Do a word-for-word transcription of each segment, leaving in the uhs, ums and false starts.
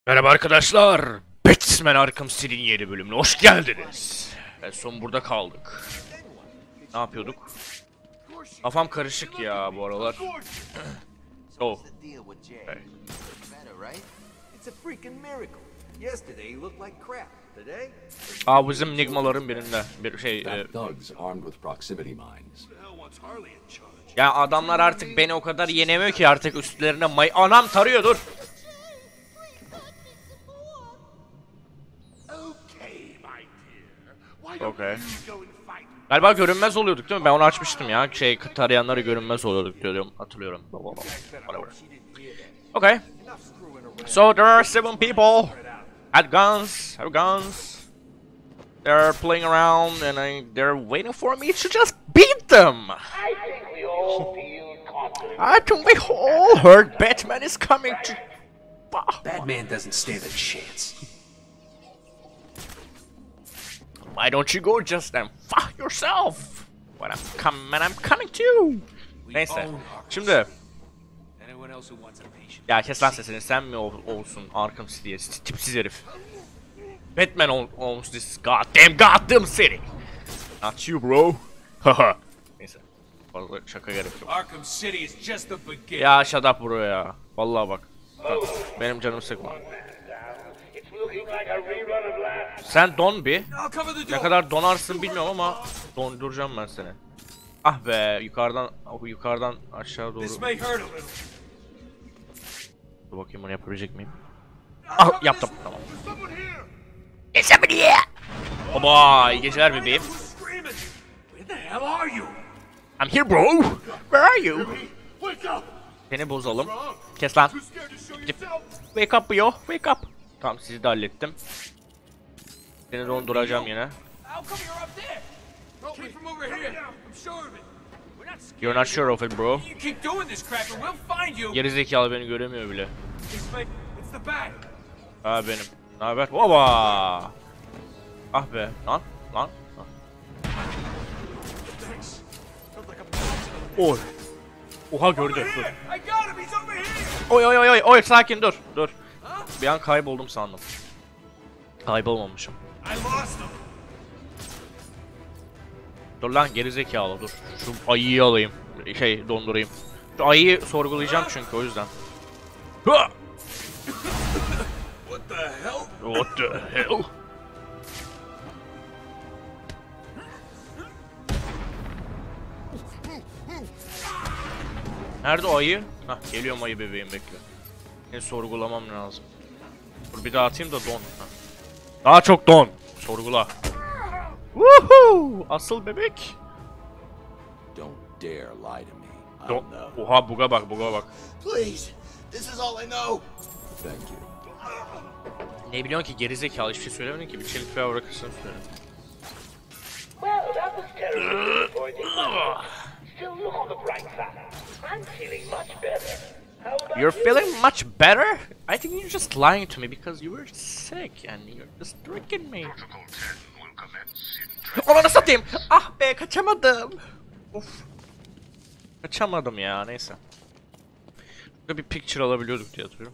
Merhaba arkadaşlar. Batman Arkham City'nin yeni bölümüne hoş geldiniz. En son burada kaldık. Ne yapıyorduk? Kafam karışık ya bu aralar. Oh. Okay. Aa, bizim Nigmaların birinde bir şey. E... Ya adamlar artık beni o kadar yenemiyor ki artık üstlerine may... Anam tarıyor, dur. Okay. Galiba görünmez oluyorduk değil mi? Ben onu açmıştım ya. Şey, tarayanları görünmez oluyorduk diyorum. Hatırlıyorum. Okay. So there are seven people. Had guns. Have guns. They're playing around and I, they're waiting for me to just beat them. I think we all feel confident. I think we all heard Batman is coming to... Batman doesn't stand a chance. Why don't you go just and fuck yourself? When I'm coming, I'm coming too. Neyse. Şimdi. Ya kes lan sesini, sen mi ol olsun Arkham City'ye, tipsiz herif. Batman ol olmuş this goddamn goddamn city. Not you bro. Haha. Neyse. Fazla şaka gerek yok. Arkham City is just the beginning. Ya shut up bro ya. Vallahi bak. Bak. Benim canım sıkma. Sen don bir. Ne kadar donarsın bilmiyorum ama donduracağım ben seni. Ah be, yukarıdan yukarıdan aşağı doğru. Dur bakayım, bunu yapabilecek miyim? Ah, yaptım, tamam. It's somebody here. Oba, iyi geceler bebeğim. I'm here bro. Where are you? Seni bozalım. Kes lan. Wake up bro, wake up. Tamam, sizi de hallettim. Seni donduracağım yine. You're not sure of it bro. Gerizekalı beni göremiyor bile. Ha benim. Ne haber? Oba! Ah be. Lan lan. Oy. Oha, gördü. Dur. Oy oy oy oy oy, sakin dur. Dur. Bir an kayboldum sandım. Kaybolmamışım. Dur lan gerizekalı, dur. Şu ayıyı alayım. Şey, dondurayım. Şu ayıyı sorgulayacağım çünkü, o yüzden. What the hell? What the hell? Nerede o ayı? Hah, geliyorum ayı bebeğim, bekle. Seni sorgulamam lazım. Dur bir daha atayım da don. Hah. Daha çok don. Sorgula. Woohoo! Asıl bebek. Don't dare lie to me. Don. Oha, buga bak, buga bak. Please, this is all I know. Thank you. Ne biliyorsun ki gerizekalı, hiçbir şey söylemedin ki, bir çelik veya bırakırsın söyle. Well, that was terrible disappointing. Still, look on the bright side. I'm feeling much better. How about You're you? feeling much better? I think you're just lying to me because you were sick and you're just tricking me. Ananı satayım! Ah be, kaçamadım. Of. Kaçamadım ya, neyse. Burada bir picture alabiliyorduk diye hatırlıyorum.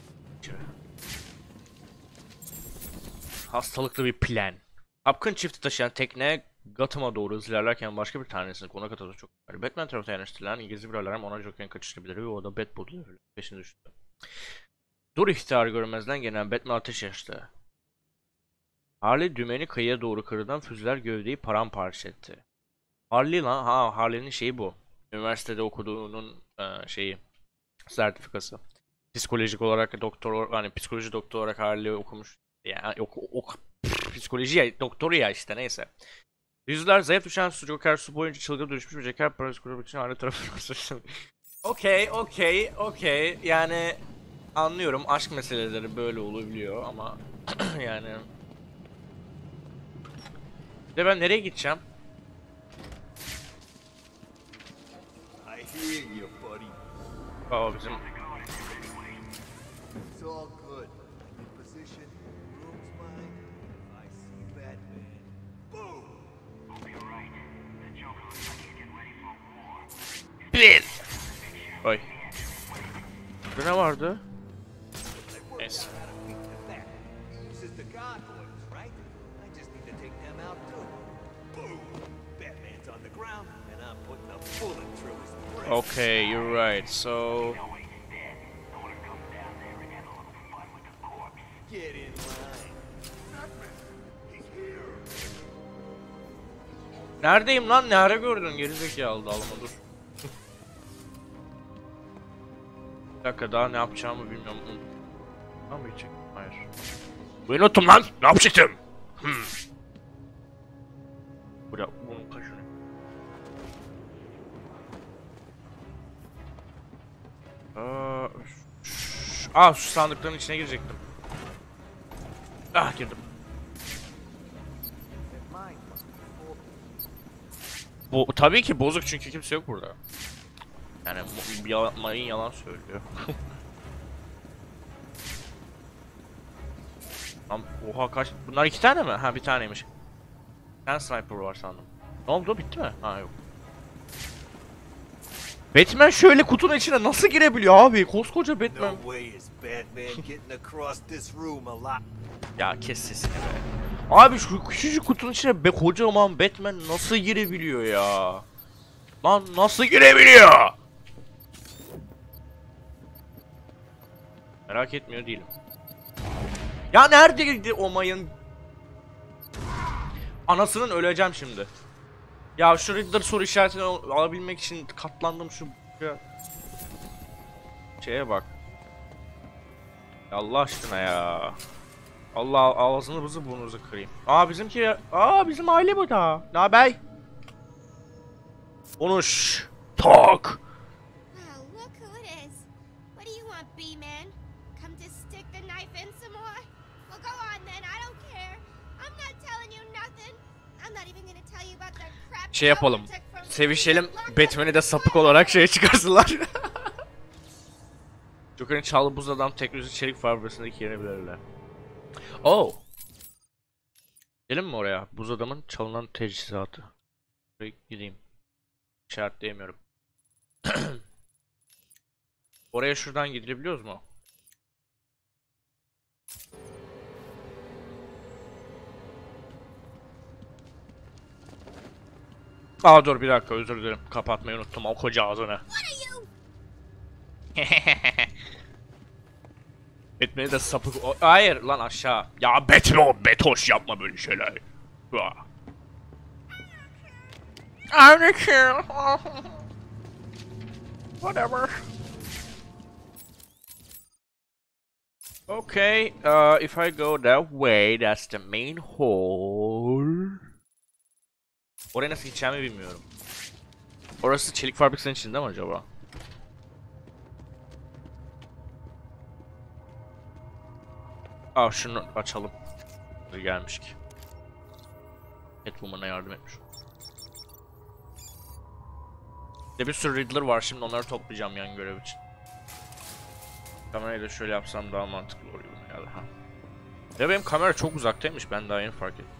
Hastalıklı bir plan. Apkın çifti taşıyan tekne Gotham'a doğru ilerlerken başka bir tanesini konak atası çok var. Batman tarafından yerleştirilen İngiliz bir alarm ona Joker'in kaçışabilir ve o da Batboot'un peşine düştü. Dur ihtarı görmezden gelen Batman ateş açtı. Harley dümeni kıyıya doğru kırılan füzeler gövdeyi paramparça etti. Harley lan, ha Harley'nin şeyi bu. Üniversitede okuduğunun e, şeyi, sertifikası. Psikolojik olarak doktor, hani psikoloji doktor olarak Harley okumuş. Yani ok, ok, psikoloji ya, doktoru ya işte, neyse. Yüzler zayıf düşen Joker su boyunca çılgına dönüşmüş ve Joker parası kurmak için Harley tarafından. Okey, okey, okey. Yani anlıyorum, aşk meseleleri böyle olabiliyor ama yani. Bir de ben nereye gideceğim? Aa, bizim. It's all good. In position, room's mine. I see Batman. Boom! I'll be right. The Joker looks like he's getting ready for war. Oy. Burada ne vardı? Neyse. the gargoyles, right? I just need to take them out too. Boom! Batman's on the ground, and I'm putting a bullet through his brain. Okay, you're right. So Get in line. Batman, he's here. neredeyim lan? Nerede gördün? Gerizekalı dalma dur. Bir dakika daha ne yapacağımı bilmiyorum. Tamam mı gidecek? Hayır. Buyurun unuttum lan. Ne yapacaktım? Hmm. Buraya bunun kaşını. Aa, şu- Aa şu sandıkların içine girecektim. Ah girdim. Bu tabii ki bozuk çünkü kimse yok burada. Yani yalan, mayın yalan söylüyor. Lan oha kaç? Bunlar iki tane mi? Ha bir taneymiş. Bir tane sniper var sandım. Ne oldu? Bitti mi? Ha yok. Batman şöyle kutunun içine nasıl girebiliyor abi? Koskoca Batman. No way is Batman getting across this room alive. Ya kes sesini be. Abi şu küçücük kutunun içine be kocaman Batman nasıl girebiliyor ya? Lan nasıl girebiliyor? Merak etmiyor değilim. Ya neredeydi o mayın? Anasının öleceğim şimdi. Ya şu Riddler soru işaretini alabilmek için katlandım şu şeye bak. Ya Allah aşkına ya. Allah ağzınızı burnunuzu kırayım. Aa bizimki, aa bizim aile bu da. Ne haber? Konuş. Talk. Oh, look who it is. What do you want, B-Man? Come to stick the knife in some more? Well, go on then, I don't care. I'm not telling you nothing. I'm not even gonna tell you about the crap Şey yapalım. Joker took from Sevişelim. me. Batman'i de sapık olarak şeye çıkarsınlar. Joker'in çaldığı buz adam teknoloji çelik fabrikasındaki yerini bilirler. Oh. Gidelim mi oraya? Buz adamın çalınan teçhizatı. Buraya gideyim. İşaretleyemiyorum. Oraya şuradan gidilebiliyoruz mu? Aa dur bir dakika özür dilerim. Kapatmayı unuttum o koca ağzını. Batman'i de sapık... O- Hayır lan aşağı. Ya Batman, Betoş yapma böyle şeyler. Ya. I don't care. Whatever. Okay, uh, if I go that way, that's the main hole. Oraya nasıl gideceğimi bilmiyorum. Orası çelik fabrikasının içinde mi acaba? Aa şunu açalım. Buraya gelmiş ki. Catwoman'a yardım etmiş. Bir de bir sürü Riddler var şimdi onları toplayacağım yan görev için. Kamerayı da şöyle yapsam daha mantıklı oluyor herhalde ha. Ya benim kamera çok uzaktaymış ben daha yeni fark ettim.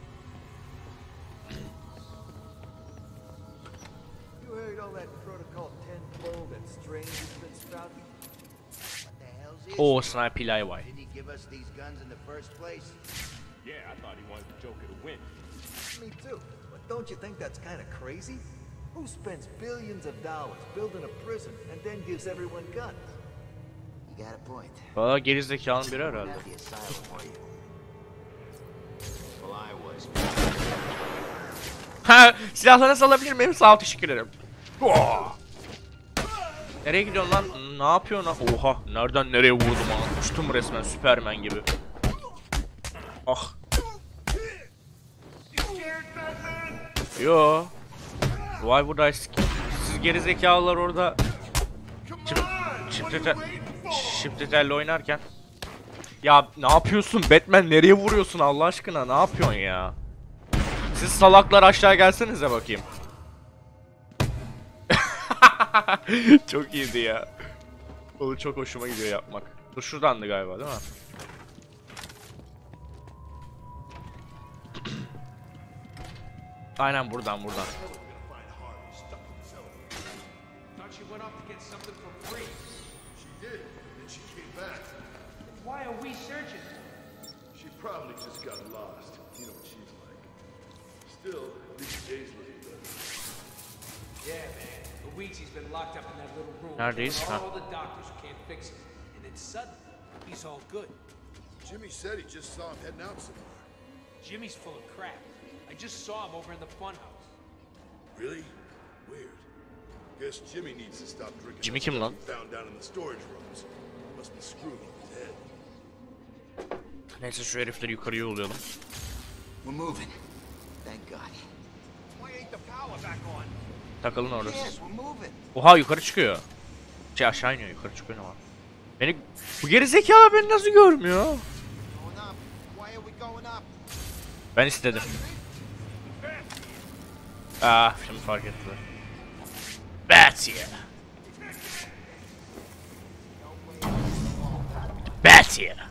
You heard all that Protocol ten bull that Strange has been sprouting? What the hell's his Oo deal? Sniper Live. Didn't he give us these guns in the first place? Yeah, I thought he wanted the Joker to win. Me too. But don't you think that's kind of crazy? Who spends billions of dollars building a prison and then gives everyone guns? You got a point. Valla gerizekalının biri herhalde. Not the asylum, were you? Well, I was. Ha silahları salabilir miyim? Sağ ol teşekkür ederim. Oh! Nereye gidiyorsun lan? Ne yapıyorsun lan? Oha nereden nereye vurdum lan? Uçtum resmen Superman gibi. Ah. Yo. Why would I sk- Siz gerizekalılar orada Şiptetel'le oynarken. Ya ne yapıyorsun? Batman nereye vuruyorsun Allah aşkına? Ne yapıyorsun ya? Siz salaklar aşağı gelsenize bakayım. Çok iyiydi ya. Onu çok hoşuma gidiyor yapmak. Bu şuradandı galiba değil mi? Aynen buradan buradan. Thought she went off to get something for free. She did, and she came back. Why are we searching? She probably just got lost. You know what she's like. Still, at least Jay's looking better. Yeah, man. Luigi's been locked up in that little room. Neredeyiz? with Ha. all the doctors who can't fix him. And then suddenly, he's all good. Jimmy said he just saw him heading out somewhere. Jimmy's full of crap. I just saw him over in the funhouse. Really? Weird. Guess Jimmy needs to stop drinking. Jimmy that kim stuff lan? he found down in the storage rooms. Must be screwing with his head. Neyse şu herifleri yukarıya yollayalım. We're moving. Thank God. Why ain't the power back on? Takılın orada. Yes, we're moving. Oha yukarı çıkıyor. Şey aşağı iniyor, yukarı çıkıyor ne var? Beni bu geri zekalı beni nasıl görmüyor? Going up. Why are we going up? Ben istedim. Ah şimdi fark ettiler. Bats here. Bats here.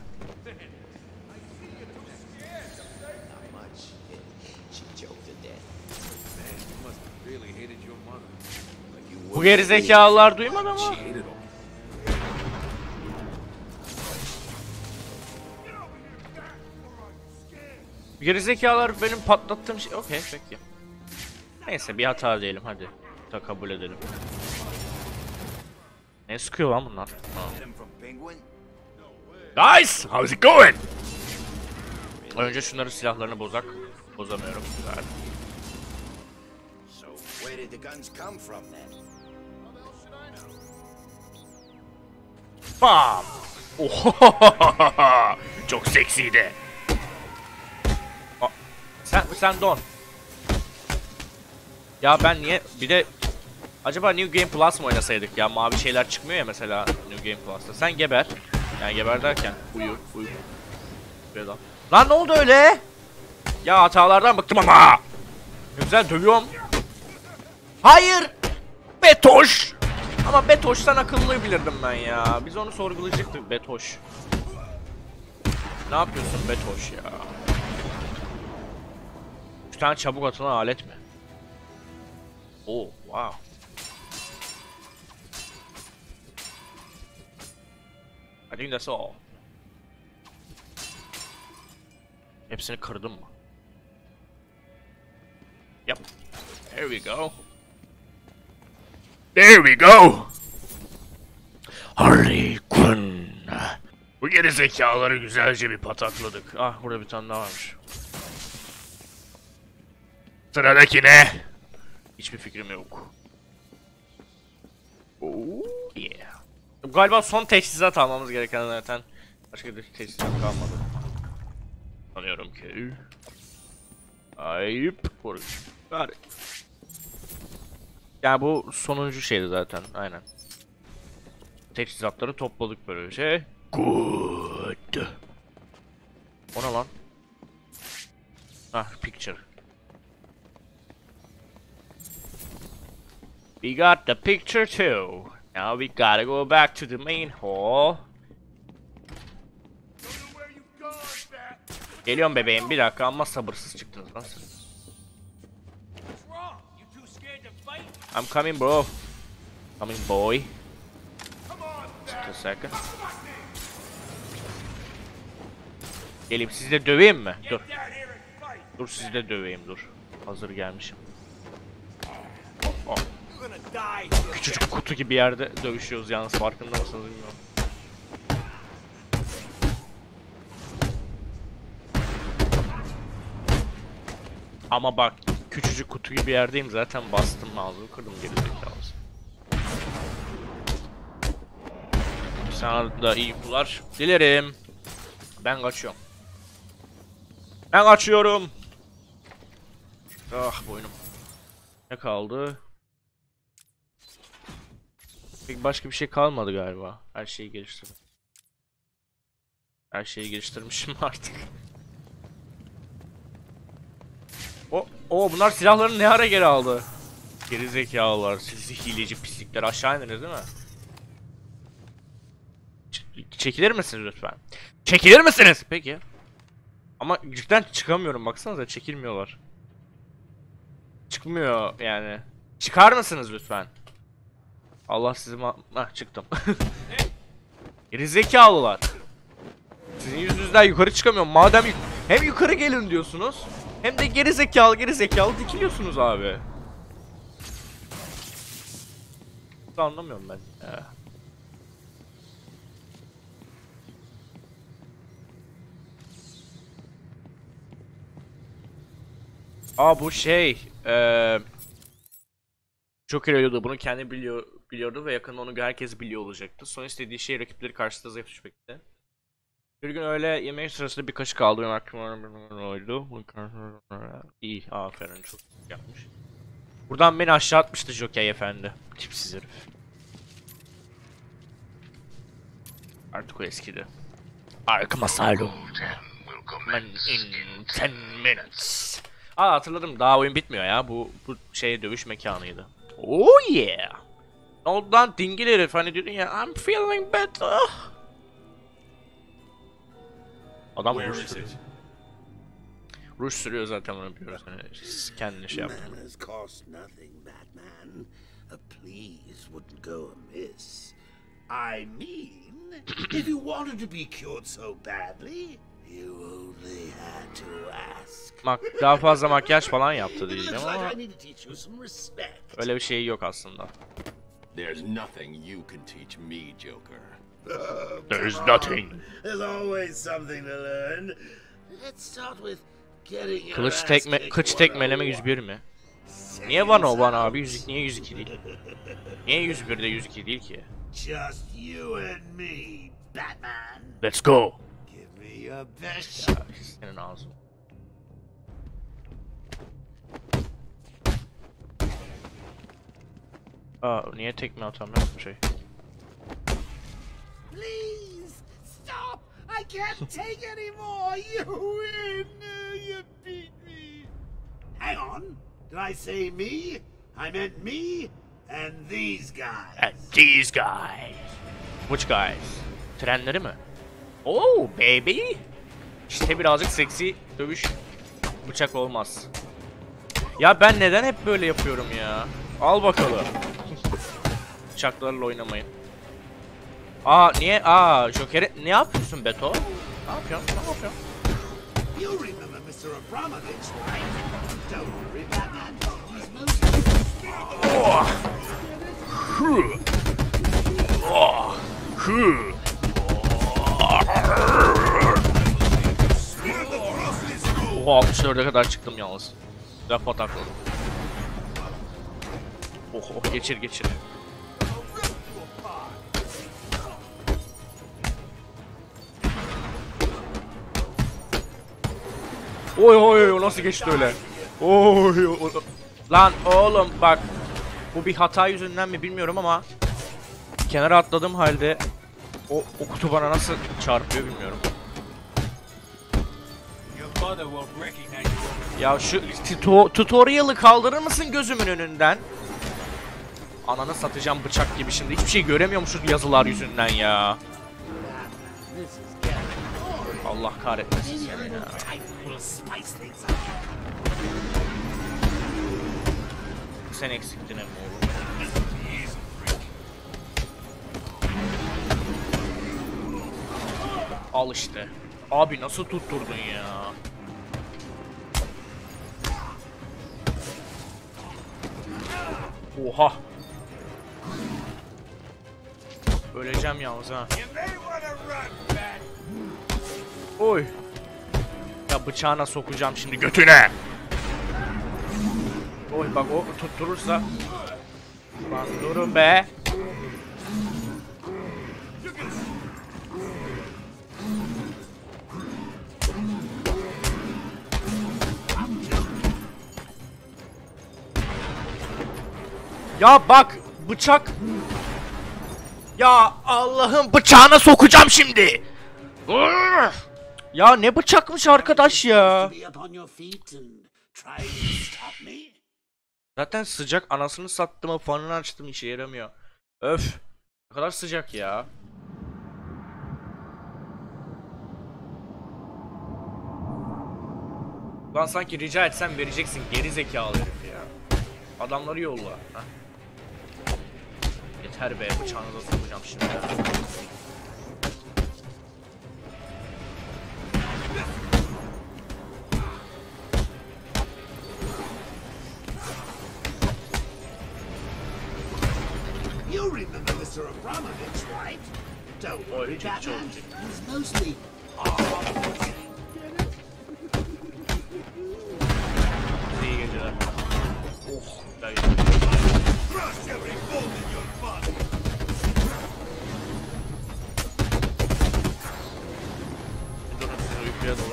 Not much. She choked to death. Man, you must have really hated your mother. Like you Bu wouldn't geri believe. zekalılar duymadı mı? She hated him. Geri zekalılar benim patlattığım şey. Okey peki. Neyse bir hata diyelim hadi. Da kabul edelim. Ne sıkıyor lan bunlar? Ha. Get him from Penguin? Guys, how's it going? Önce şunların silahlarını bozak. Bozamıyorum. Güzel. So where did the guns come from then? Bam! Ohohohoho! Çok seksiydi. Aa, sen sen don. Ya ben niye bir de acaba New Game Plus mı oynasaydık ya? Mavi şeyler çıkmıyor ya mesela New Game Plus'ta. Sen geber. Yani geber derken uyu uyu. Böyle. Lan ne oldu öyle? Ya hatalardan bıktım ama. Ne güzel dövüyorum. Hayır. Betoş. Ama Betoş sen akıllı bilirdim ben ya. Biz onu sorgulayacaktık Betoş. Ne yapıyorsun Betoş ya? Üç tane çabuk atılan alet mi? Oh wow. I think that's all. Hepsini kırdım mı? Yep. There we go. There we go. Harley Quinn. Bu geri zekaları güzelce bir patakladık. Ah burada bir tane daha varmış. Sıradaki ne? Hiçbir fikrim yok. Oh yeah. Galiba son teçhizat almamız gereken zaten. Başka bir teçhizat kalmadı. Sanıyorum ki. Ayıp. Got it. Yani bu sonuncu şeydi zaten. Aynen. Teçhizatları topladık böyle bir şey. Good. O ne lan? Ah picture. We got the picture too. Now we gotta go back to the main hall. Geliyorum bebeğim bir dakika ama sabırsız çıktınız lan siz. I'm coming bro. Coming boy. Just a second. Geleyim sizi de döveyim mi? Dur. Dur sizi de döveyim dur. Hazır gelmişim. Oh, oh. Küçücük kutu gibi yerde dövüşüyoruz yalnız farkında mısınız bilmiyorum. Ama bak küçücük kutu gibi yerdeyim zaten bastım ağzımı kırdım gerizekalı. Sana da iyi uykular dilerim. Ben kaçıyorum. Ben kaçıyorum. Ah boynum. Ne kaldı? Peki başka bir şey kalmadı galiba. Her şeyi geliştirdim. Her şeyi geliştirmişim artık. O, o bunlar silahlarını ne ara geri aldı? Geri zekalılar, sizi hileci pislikler aşağı indiniz değil mi? Ç çekilir misiniz lütfen? Çekilir misiniz? Peki. Ama cidden çıkamıyorum baksanıza çekilmiyorlar. Çıkmıyor yani. Çıkar mısınız lütfen? Allah sizi ma... Hah çıktım. Geri zekalılar. Sizin yüzünüzden yukarı çıkamıyorum. Madem yuk hem yukarı gelin diyorsunuz, hem de geri zekalı geri zekalı dikiliyorsunuz abi. Anlamıyorum ben. Ee. Aa bu şey, ee, Joker ölüyordu. Bunu kendi biliyor biliyordu ve yakında onu herkes biliyor olacaktı. Son istediği şey rakipleri karşısında zayıf düşmekti. Bir gün öyle yemek sırasında bir kaşık aldı. Benim aklıma oydu. İyi, aferin, çok yapmış. Buradan beni aşağı atmıştı Joker efendi. Tipsiz herif. Artık o eskidi. Arkham Asylum. Man in ten minutes. Aa hatırladım, daha oyun bitmiyor ya. Bu bu şey dövüş mekanıydı. Oh yeah. Ne oldu lan dingil herif, hani diyordun ya I'm feeling better. Adam ruj sürüyor. Ruj sürüyor zaten, onu biliyoruz. Hani kendini şey yaptı. Manners cost nothing, Batman. A please wouldn't go amiss. I mean, if you wanted to be cured so badly, you only had to ask. Mak daha fazla makyaj falan yaptı It diyeceğim looks like ama I need to teach you some respect. öyle bir şey yok aslında. There's nothing you can teach me, Joker. Oh, There's come on. nothing. There's always something to learn. Let's start with getting your Kılıç ass tekme kicked kılıç one tekmeleme oh yüz bir mi? one. Niye one oh one abi? yüz iki niye yüz iki değil? Niye yüz birde yüz iki değil ki? Just you and me, Batman. Let's go. Give me your best Ya, shot. senin ağzın. Aa niye tekme atamıyorum şey? Please stop! I can't take anymore. You win. You beat me. Hang on. Did I say me? I meant me and these guys. And these guys. Which guys? Trenleri mi? Oh baby. İşte birazcık seksi dövüş. Bıçak olmaz. Ya ben neden hep böyle yapıyorum ya? Al bakalım. Bıçaklarla oynamayın. Aa niye? Aa Joker'e ne yapıyorsun Beto? Ne yapıyorsun? Ne yapıyorsun? You remember Mister Abramovich, right? Don't worry, Batman. He's moving. Oh. Hı. Oh. Hı. Oha altmış dörde kadar çıktım yalnız. Güzel patakladım. Oh oh geçir geçir. Oy oy oy nasıl geçti öyle? Oy, oy. Lan oğlum bak. Bu bir hata yüzünden mi bilmiyorum ama kenara atladığım halde o, o kutu bana nasıl çarpıyor bilmiyorum. Ya şu tuto tutorial'ı kaldırır mısın gözümün önünden? Ananı satacağım bıçak gibi şimdi. Hiçbir şey göremiyorum şu yazılar yüzünden ya. Allah kahretmesin seni ya. Sen eksiktin hem oğlum. Al işte. Abi nasıl tutturdun ya? Oha. Öleceğim yalnız ha. Oy. Ya bıçağına sokacağım şimdi götüne. Oy bak o tutturursa. Lan durun be. Ya bak bıçak. Ya Allah'ım bıçağına sokacağım şimdi. Ya ne bıçakmış arkadaş ya. Zaten sıcak, anasını sattım, fanını açtım, işe yaramıyor. Öf. Ne kadar sıcak ya. Lan sanki rica etsem vereceksin geri zekalı herif ya. Adamları yolla. Heh. Yeter be, bıçağınıza sokacağım şimdi ya. Professor Abramovich, right? Don't Oh, worry, he took Batman. charge. He's mostly... İyi geceler. Oh, güzel geceler. Crush every bone in your body! Durun size uykuya dolu.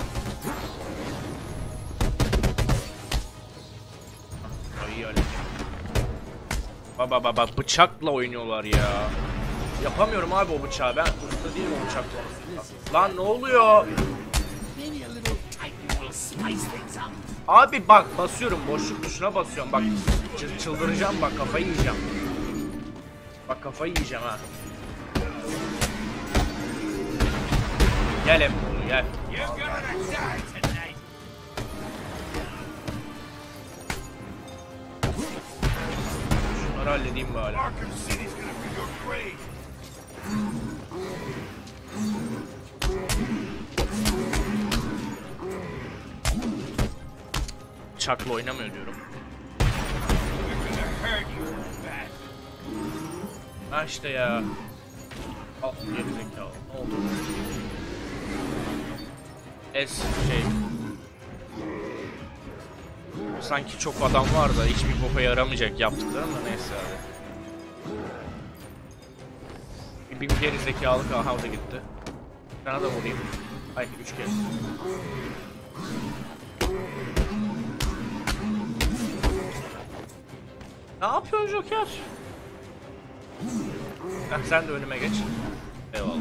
Ay iyi halledeceğim. Baba baba bıçakla oynuyorlar ya. Yapamıyorum abi o bıçağı. Ben usta değilim o bıçakla. Lan ne oluyor? Maybe a little tightening will spice things up. Abi bak basıyorum, boşluk tuşuna basıyorum. Bak çı- çıldıracağım, bak kafayı yiyeceğim. Bak kafayı yiyeceğim ha. Gel hep oğlum gel. You're gonna die tonight! Şunları halledeyim bari. Arkham City's gonna be your grave! Bıçakla oynamıyor diyorum. We're gonna hurt you, Bat. Ha işte ya. Al gerizekalı. Ne oldu? Es şey. Sanki çok adam var da hiçbir boka yaramayacak yaptıklarım da neyse abi. Bir, bir gerizekalı aha o da gitti. Sana da vurayım. Ay üç kez. Ne yapıyorsun Joker? Heh, sen de önüme geç. Eyvallah.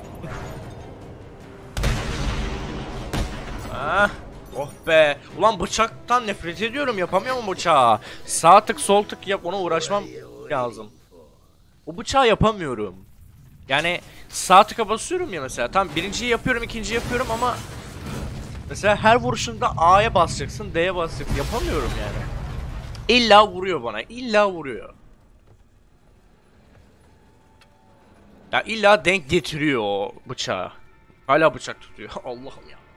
Ah, oh be. Ulan bıçaktan nefret ediyorum. Yapamıyorum bıçağı. Sağ tık sol tık yap, ona uğraşmam lazım. O bıçağı yapamıyorum. Yani sağ tıka basıyorum ya mesela. Tam birinciyi yapıyorum, ikinciyi yapıyorum ama mesela her vuruşunda A'ya basacaksın, D'ye basacaksın. Yapamıyorum yani. İlla vuruyor bana. İlla vuruyor. Ya illa denk getiriyor o bıçağı. Hala bıçak tutuyor. Allah'ım ya.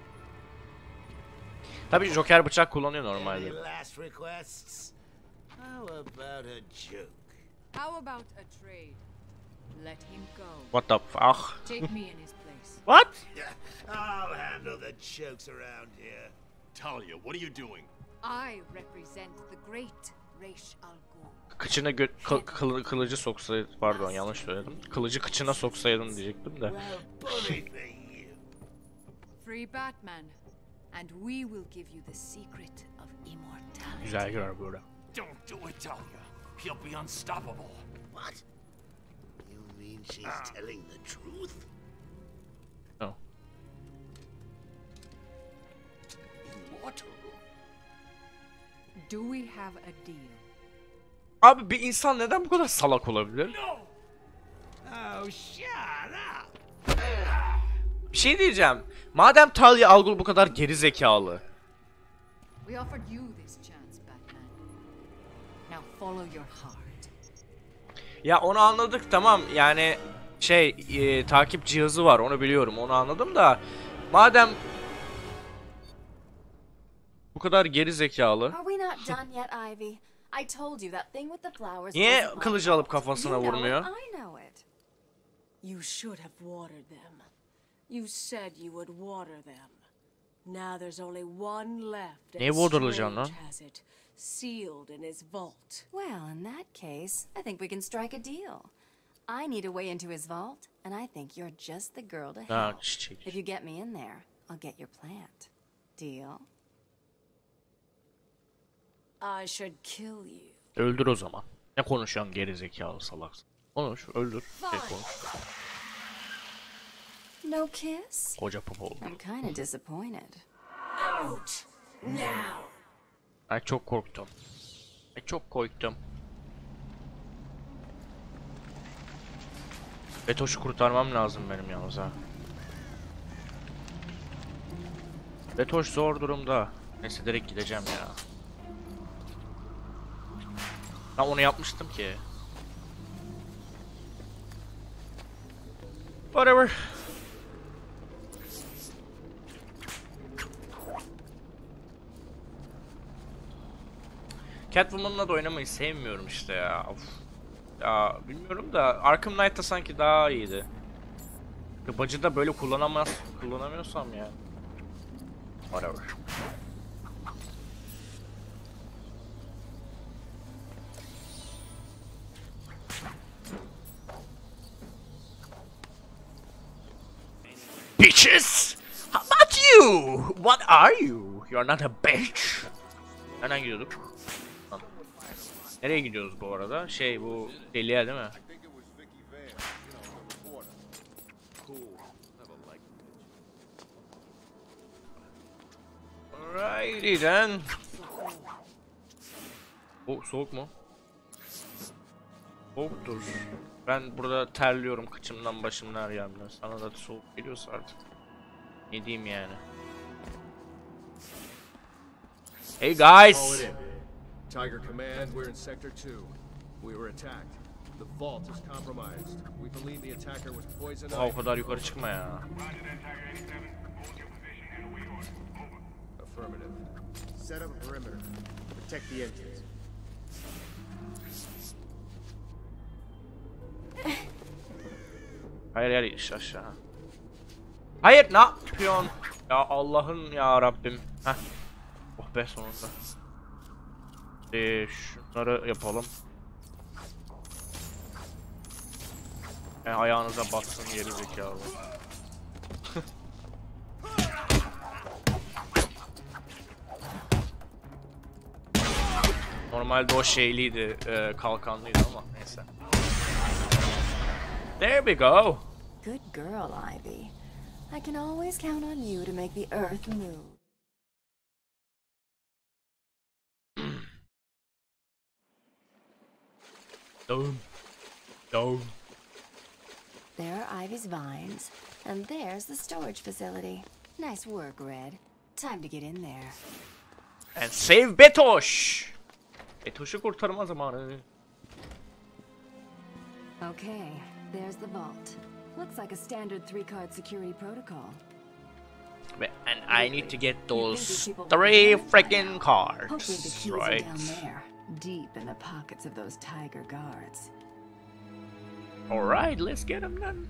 Tabii Joker bıçak kullanıyor normalde. Any last requests? How about a joke? How about a trade? Let him go. What the fuck? Take me in his place. What? I'll handle the jokes around here. Talia, what are you doing? I represent the great Ra's al Ghul. Kıçına gö kı kılı kılıcı soksaydı, pardon yanlış söyledim. Kılıcı kıçına soksaydın diyecektim de. Well, bully me, you. Free Batman, and we will give you the secret of immortality. Güzel girer böyle. Don't do it, Talia. He'll be unstoppable. What? You mean she's telling the truth? No. Immortal? Do we have a deal? Abi bir insan neden bu kadar salak olabilir? Oh, shut up! Bir şey diyeceğim. Madem Talia al Ghul bu kadar geri zekalı. We offered you this chance, Batman. Now follow your heart. Ya onu anladık tamam yani şey e, takip cihazı var onu biliyorum onu anladım da madem bu kadar geri zekalı Are we not done yet, Ivy? I told you that thing with the flowers. niye wasn't my kılıcı alıp fault. kafasına You know vurmuyor? it, I know it. You should have watered them. You said you would water them. Now there's only one left. and Neye waterlayacağım lan? Strange has it, sealed in his vault. Well, in that case, I think we can strike a deal. I need a way into his vault, and I think you're just the girl to Ha help. çiçek. If you get me in there, I'll get your plant. Deal? I should kill you. Öldür o zaman. Ne konuşuyorsun geri zekalı salaksın. Konuş öldür. Şey konuş. No kiss? Koca popo. I'm kinda disappointed. Out now. Ay çok korktum. Ay çok korktum. Betoş'u kurtarmam lazım benim yalnız ha. Betoş zor durumda. Neyse direkt gideceğim ya. Ben onu yapmıştım ki. Whatever. Catwoman'la da oynamayı sevmiyorum işte ya. Of. Ya bilmiyorum da Arkham Knight'ta sanki daha iyiydi. Kıbacı da böyle kullanamaz, kullanamıyorsam ya. Whatever. Bitches! How about you? What are you? You're not a bitch. Nereden gidiyorduk? Nereye gidiyoruz bu arada? Şey bu deliğe değil mi? Alrighty then. Oh, soğuk mu? Soğuktur. Ben burada terliyorum kıçımdan başımdan her yerimden. Sana da soğuk geliyorsa artık. Ne diyeyim yani? Hey guys! Tiger Command, we're in Sector two. We were attacked. The vault is compromised. We believe the attacker was poisoned. Aa, o kadar yukarı çıkma ya. Affirmative. Set up a perimeter. Protect the entrance. Hayır hayır iş aşağı. Hayır ne yapıyorsun? Ya Allah'ın ya Rabbim. Heh. Oh be sonunda. Ee, şunları yapalım. Yani ayağınıza bassın geri zekalı. Normalde o şeyliydi, e, kalkanlıydı ama neyse. There we go. Good girl, Ivy. I can always count on you to make the earth move. Dome. Dome. There are Ivy's vines, and there's the storage facility. Nice work, Red. Time to get in there. And save Betoş. Betoş'u kurtarma zamanı. Okay, there's the vault. Looks like a standard three-card security protocol. And I need to get those three freaking cards, Hopefully the keys right? are down there, deep in the pockets of those tiger guards. All right, let's get them done.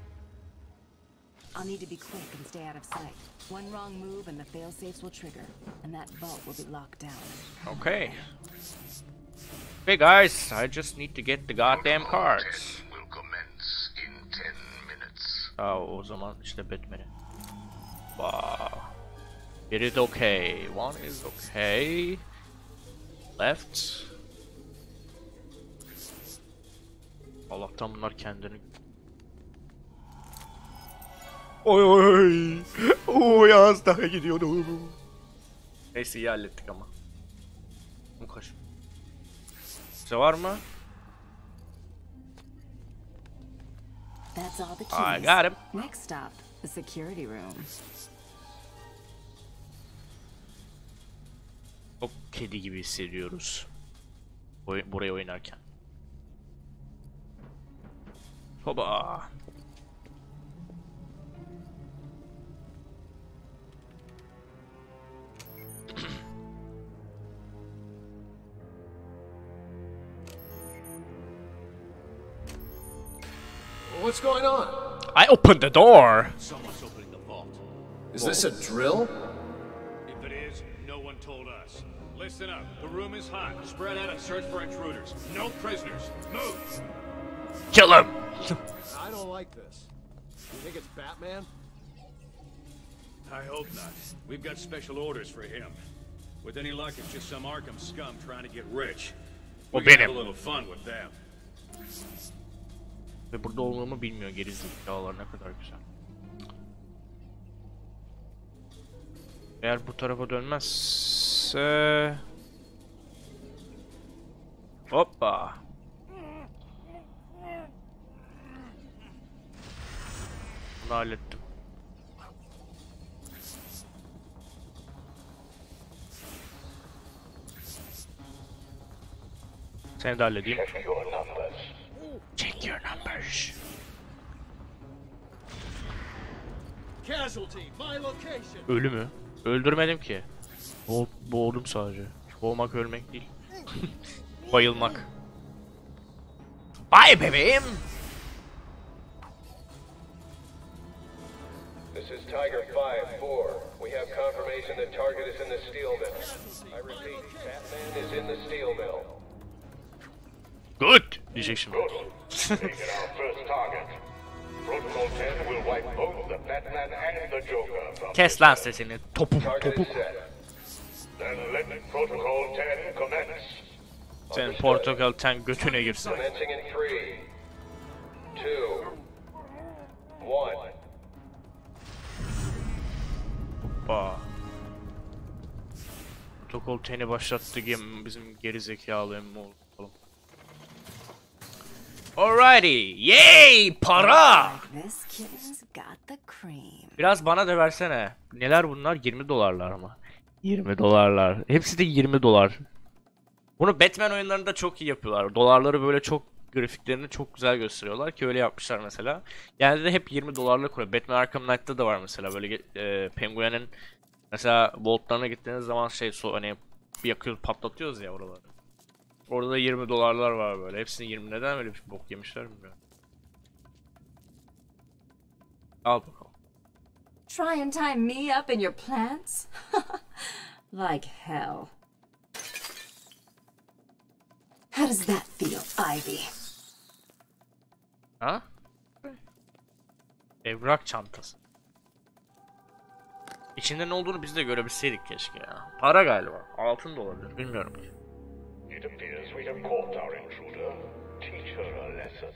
I'll need to be quick and stay out of sight. One wrong move and the fail-safes will trigger, and that vault will be locked down. Okay. Hey guys, I just need to get the goddamn cards. Will commence in ten minutes. Aa, o zaman işte Batman'i. Wow. It is okay. One is okay. Left. Allah'tan bunlar kendini... Oy oy. Oy az daha gidiyordum. Neyse iyi hallettik ama. Bu kaç? Size var mı? That's all the I keys. got him. Next stop, the security room. Çok kedi gibi hissediyoruz. Oy buraya oynarken. Hoba. What's going on? I opened the door. Someone's opening the vault. Is this a drill? If it is, no one told us. Listen up. The room is hot. Spread out and search for intruders. No prisoners. Move. Kill him. I don't like this. You think it's Batman? I hope not. We've got special orders for him. With any luck, it's just some Arkham scum trying to get rich. We can have a little fun with them. Ve burada olduğumu bilmiyor gerizekalılar, ne kadar güzel. Eğer bu tarafa dönmezse... Hoppa. Bunu hallettim. Seni de halledeyim. Check your numbers. Check your numbers. Casualty, my location. Ölü mü? Öldürmedim ki. Bo boğdum sadece. Boğmak ölmek değil. Bayılmak. Bye bebeğim. This is Tiger five four. We have confirmation that target is in the steel mill. I repeat, Batman is in the steel mill. Good diyecek şimdi. Taking our first target. Protocol ten will wipe both the Batman and the Joker from Kes lan sesini. Topuk topuk. Then let Protocol ten commence. Senin Protocol ten götüne girsin. Commencing in three, two, one. Hoppa. Protocol ten'i başlattı gem bizim geri zekalı emmi oldu. Alrighty, yay para. This kitten's got the cream. Biraz bana da versene. Neler bunlar? yirmi dolarlar mı? yirmi dolarlar. Hepsi de yirmi dolar. Bunu Batman oyunlarında çok iyi yapıyorlar. Dolarları böyle çok grafiklerini çok güzel gösteriyorlar ki öyle yapmışlar mesela. Yani de hep yirmi dolarlık koyuyor. Batman Arkham Knight'ta da var mesela böyle e, Penguin'in mesela Volt'larına gittiğiniz zaman şey so hani yakıyoruz patlatıyoruz ya oraları. Orada da yirmi dolarlar var böyle. Hepsini yirmi neden böyle bir bok yemişler bilmiyorum. Al bakalım. Try and tie me up in your plants? Like hell. How does that feel, Ivy? Ha? Evrak çantası. İçinde ne olduğunu biz de görebilseydik keşke ya. Para galiba. Altın da olabilir. Bilmiyorum ki. It appears we have caught our intruder. Teach her a lesson.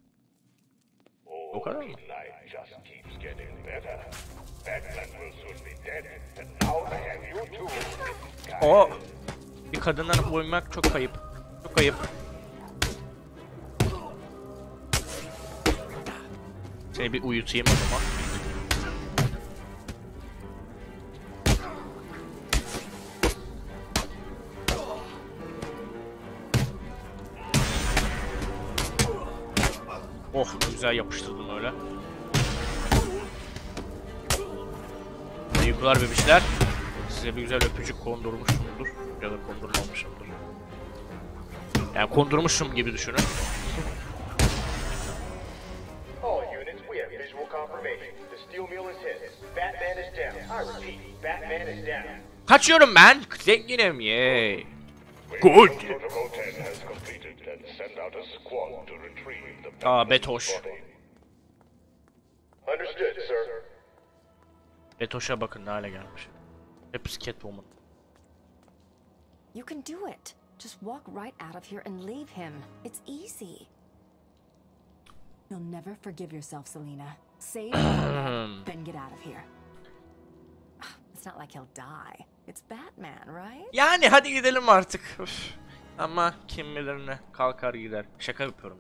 Oh, Midnight just keeps getting better. Batman will soon be dead, and now they have you too. O bir kadından uyumak çok kayıp. Çok kayıp. Seni bir uyutayım o zaman. Oh güzel yapıştırdım öyle. Uykular bebişler. Size bir güzel öpücük kondurmuşumdur. Ya da kondurmamışımdır. Yani kondurmuşum gibi düşünün. All units, we have visual confirmation. The steel mill is hit. Batman is down. I repeat, Batman is down. Kaçıyorum ben. Zenginim. Yay. Good. Protocol ten has completed and send out a squad to retrieve the Aa Betoş. Understood, sir. Betoş'a bakın ne hale gelmiş. Hepsi Catwoman. You can do it. Just walk right out of here and leave him. It's easy. You'll never forgive yourself, Selina. Save him, then get out of here. It's not like he'll die. It's Batman, right? Yani hadi gidelim artık. Üf. Ama kim bilir ne kalkar gider. Şaka yapıyorum.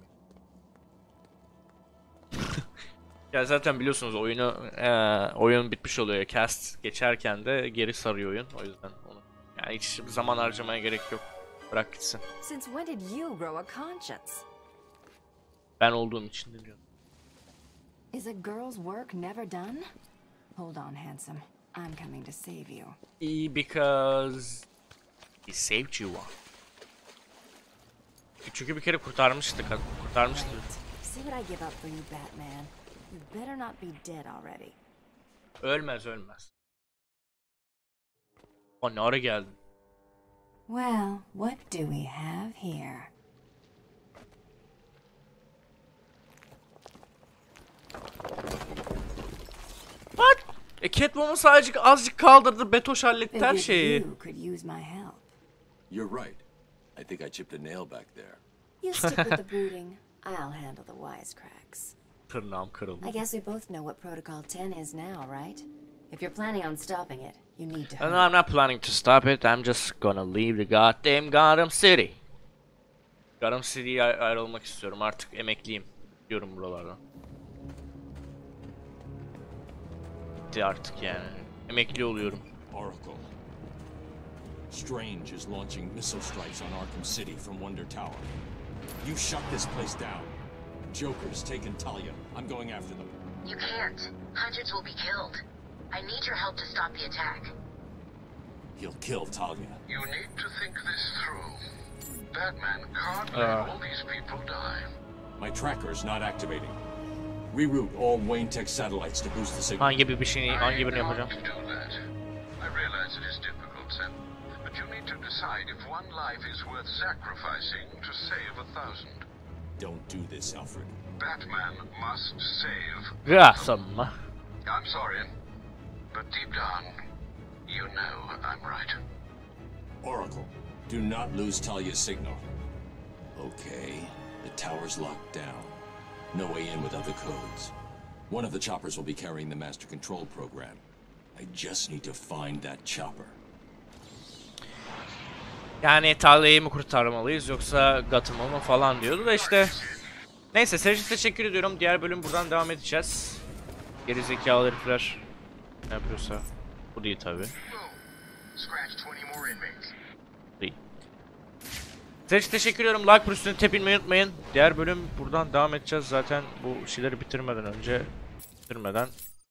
Ya zaten biliyorsunuz oyunu e, oyun bitmiş oluyor. Cast geçerken de geri sarıyor oyun. O yüzden onu yani hiç zaman harcamaya gerek yok. Bırak gitsin. Since when did you grow a conscience? Ben olduğum için dinliyorum. Is a girl's work never done? Hold on, handsome. I'm coming to save you. Because he saved you one. Çünkü bir kere kurtarmıştık, kurtarmıştık. See what I give up for you, Batman. You better not be dead already. Ölmez, ölmez. O ne ara geldin? Well, what do we have here? What? E Catwoman sadece azıcık kaldırdı, Betoş halletti her şeyi. You could use my help. You're right. I think I chipped a nail back there. You stick with the brooding. I'll handle the wisecracks. Tırnağım kırıldı. I guess we both know what Protocol ten is now, right? If you're planning on stopping it, you need to. No, I'm not planning to stop it. I'm just gonna leave the goddamn Gotham City. Gotham City'ye ayrılmak istiyorum. Artık emekliyim. Diyorum buralardan. Bitti artık yani. Emekli oluyorum. Oracle. Strange is launching missile strikes on Arkham City from Wonder Tower. You shut this place down. Joker's taken Talia. I'm going after them. You can't. Hundreds will be killed. I need your help to stop the attack. He'll kill Talia. You need to think this through. Batman can't let Uh. all these people die. My tracker is not activating. Reroute all Wayne Tech satellites to boost the signal. Hangi bir şey, hangi birini yapacağım? I realize it is difficult, Sam, but you need to decide if one life is worth sacrificing to save a thousand. Don't do this, Alfred. Batman must save. Gotham. I'm sorry, but deep down, you know I'm right. Oracle, do not lose Talia's signal. Okay, the tower's locked down. No way in without the codes. One of the choppers will be carrying the master control program. I just need to find that chopper. Yani Talia'yı mı kurtarmalıyız yoksa Gotham'ı mı falan diyordu da işte. Neyse, Sergio teşekkür ediyorum. Diğer bölüm buradan devam edeceğiz. Gerizekalı herifler ne yapıyorsa. Bu değil tabi. Değil. Sergio teşekkür ediyorum. Like pürüzünü tepinmeyi unutmayın. Diğer bölüm buradan devam edeceğiz. Zaten bu şeyleri bitirmeden önce bitirmeden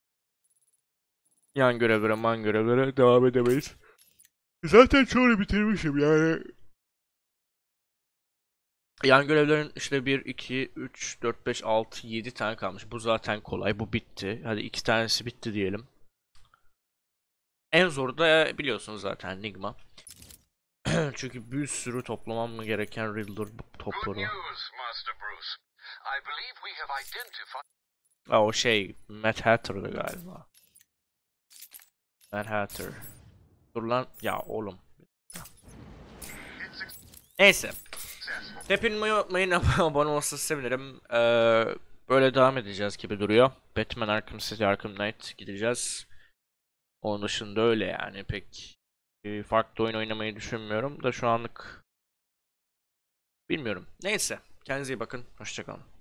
yan görevlere man görevlere devam edemeyiz. Zaten çoğunu bitirmişim yani. Yan görevlerin işte bir, iki, üç, dört, beş, altı, yedi tane kalmış. Bu zaten kolay. Bu bitti. Hadi iki tanesi bitti diyelim. En zoru da biliyorsunuz zaten Enigma. Çünkü bir sürü toplamam mı gereken Riddler topları. Aa, o şey Mad Hatter'dı galiba. Mad Hatter. Dur lan ya oğlum. Neyse. Tepinmeyi unutmayın, abone olursanız sevinirim. Ee, böyle devam edeceğiz gibi duruyor. Batman Arkham City, Arkham Knight gideceğiz. Onun dışında öyle yani, pek e, farklı oyun oynamayı düşünmüyorum da şu anlık. Bilmiyorum. Neyse. Kendinize iyi bakın. Hoşça kalın.